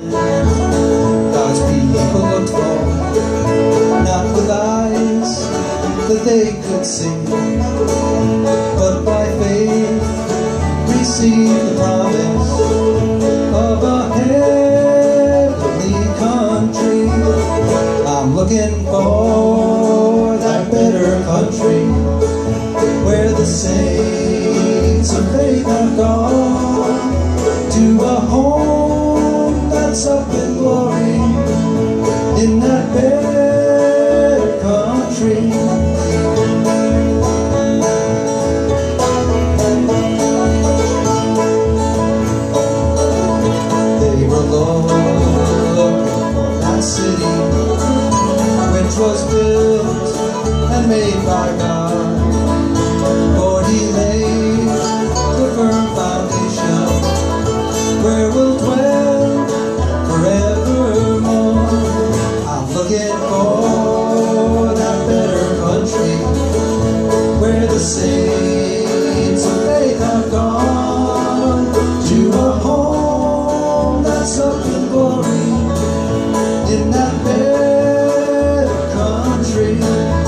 God's people looked for, not with eyes that they could see, but by faith received the promise of a heavenly country. I'm looking for that better country, where the saints of faith have gone to a home that's up in glory, in that better country. They were looking for that city which was built and made by God, for He laid the firm foundation where we'll dwell forevermore. I'm looking for that better country, where the saints of faith have gone to a home that's up in glory, in that better country.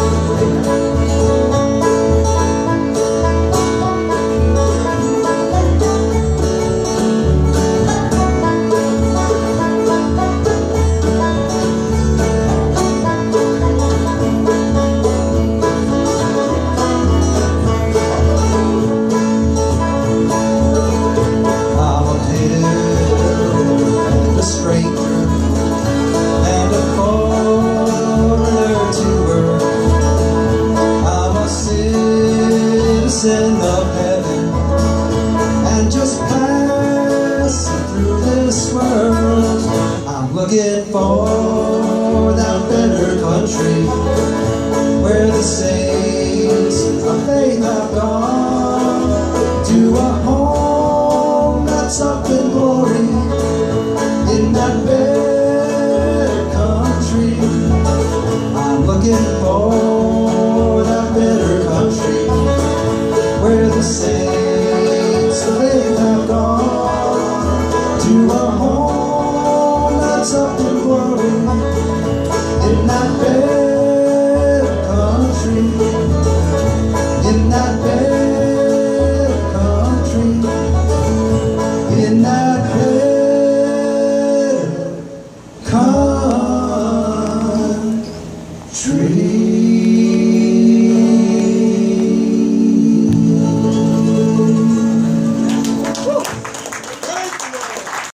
Of heaven, and just passing through this world. I'm looking for that better country, where the saints of faith have gone to a home that's up in glory, in that better country. I'm looking for that better country, where the saints of faith have gone to a home that's up in glory, in that